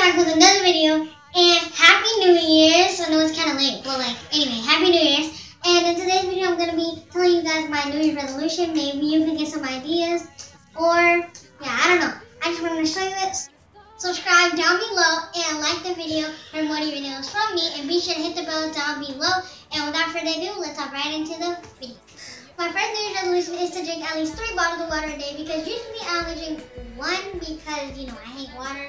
back with another video, and Happy New Year's. I know it's kind of late, but anyway, Happy New Year's. And in today's video, I'm going to be telling you guys my New Year's resolution. Maybe you can get some ideas, or, yeah, I don't know. I just want to show you it. Subscribe down below and like the video for more videos from me, and be sure to hit the bell down below. And without further ado, let's hop right into the video. My first New Year's resolution is to drink at least 3 bottles of water a day, because usually I only drink 1 because, you know, I hate water.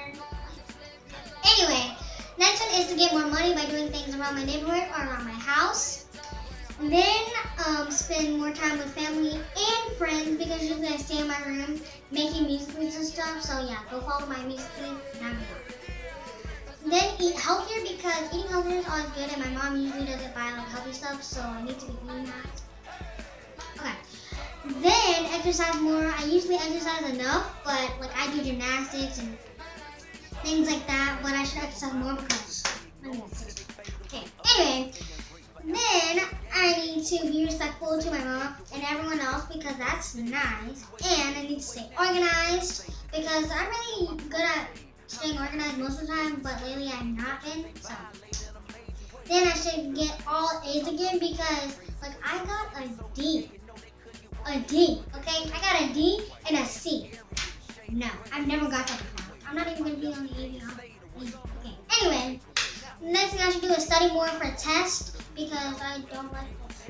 Anyway, next one is to get more money by doing things around my neighborhood or around my house. Then spend more time with family and friends, because usually I stay in my room making music videos and stuff. So yeah, go follow my music videos down below. Then eat healthier, because eating healthier is always good, and my mom usually doesn't buy healthy stuff, so I need to be eating that. Okay. Then exercise more. I usually exercise enough, but I do gymnastics and things like that, but I should exercise more because okay. Anyway, then I need to be respectful to my mom and everyone else, because that's nice. And I need to stay organized, because I'm really good at staying organized most of the time, but lately I've not been. So then I should get all A's again, because I got a D. A D, okay? I got a D and a C. No, I've never got that before. I'm not even going to be on the A. Okay, anyway, the next thing I should do is study more for tests, because I don't like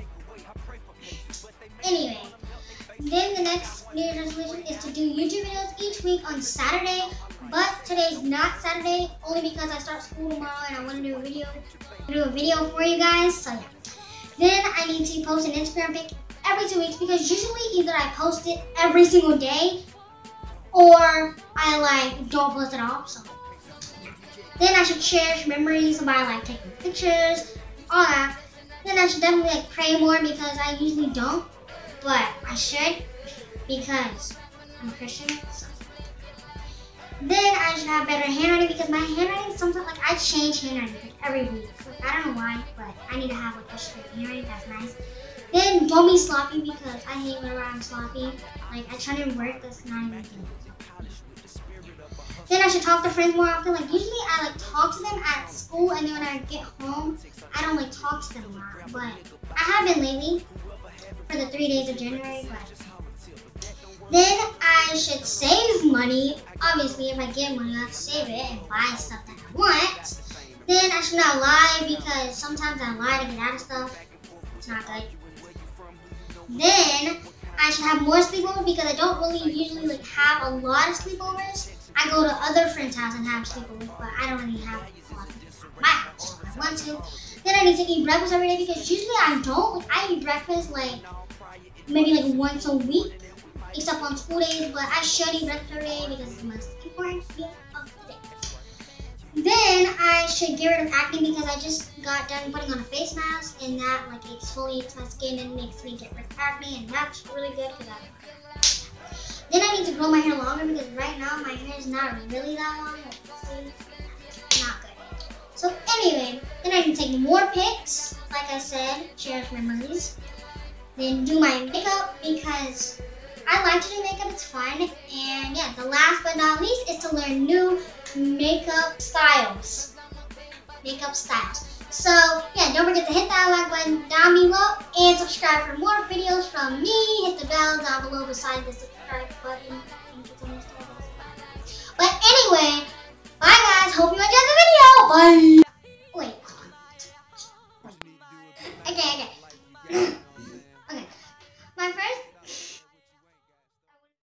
this. Anyway, then the next New Year's resolution is to do YouTube videos each week on Saturday, but today's not Saturday, only because I start school tomorrow and I want to do a video for you guys, so yeah. Then I need to post an Instagram pic every 2 weeks, because usually either I post it every single day or I don't post it all. So then I should cherish memories by taking pictures, all that. Then I should definitely pray more, because I usually don't, but I should, because I'm Christian. So. Then I should have better handwriting, because my handwriting sometimes I change handwriting every week. I don't know why, but I need to have a straight handwriting. That's nice. Then don't be sloppy, because I hate whenever I'm sloppy. I try to work, that's not even good. Then I should talk to friends more often. Usually I talk to them at school, and then when I get home, I don't talk to them a lot. But I have been lately for the 3 days of January. But then I should save money. Obviously, if I get money, I have to save it and buy stuff that I want. Then I should not lie, because sometimes I lie to get out of stuff. It's not good. Then I should have more sleepovers, because I don't really usually have a lot of sleepovers. I go to other friends' house and have sleepovers, but I don't really have a lot of people at my house, so I want to. Then I need to eat breakfast every day, because usually I don't. I eat breakfast maybe once a week, except on school days, but I should eat breakfast every day, because it's the most important meal of the day. Then I should get rid of acne, because I just got done putting on a face mask, and that exfoliates my skin and makes me get rid of acne, and that's really good for that. Then I need to grow my hair longer, because right now my hair is not really that long. See, not good. So anyway, then I need to take more pics, like I said, cherish memories. Then do my makeup, because I like to do makeup, it's fun. And yeah, the last but not least is to learn new makeup styles. So yeah, don't forget to hit that like button down below and subscribe for more videos from me. Hit the bell down below beside the subscribe button. But anyway,